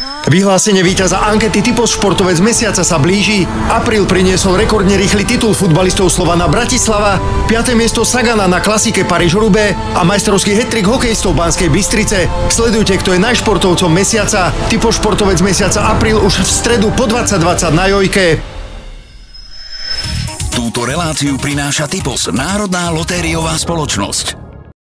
Vyhlásenie víťaza ankety Typos športovec mesiaca sa blíži. Apríl priniesol rekordne rýchly titul futbalistov Slovana Bratislava, 5. miesto Sagana na klasike Paríž-Roubaix a majstrovský hat-trick hokejistov Banskej Bystrice. Sledujte, kto je najšportovcom mesiaca. Typos športovec mesiaca apríl už v stredu po 20:20 na Jojke. Túto reláciu prináša Typos, národná lotériová spoločnosť.